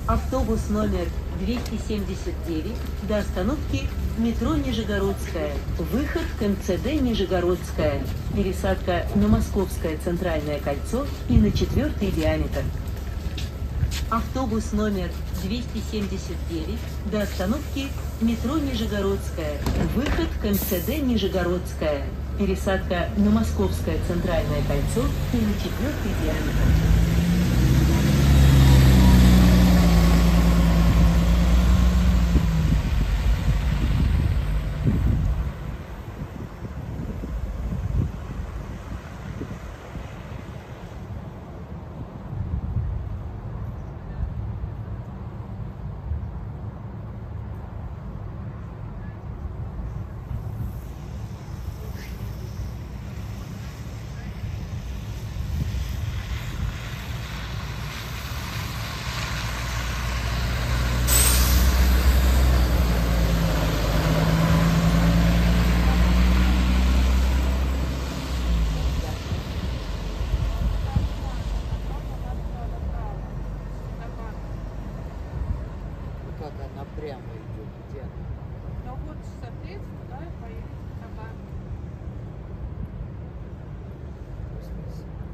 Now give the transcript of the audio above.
Автобус номер 279 до остановки метро Нижегородская. Выход к МЦД Нижегородская. Пересадка на Московское центральное кольцо и на 4-й диаметр. Автобус номер 279 до остановки метро Нижегородская. Выход к МЦД Нижегородская. Пересадка на Московское центральное кольцо и на 4-й диаметр. Как она прямо идет, где она? Ну вот, соответственно, да, поедете в Кабан. В смысле?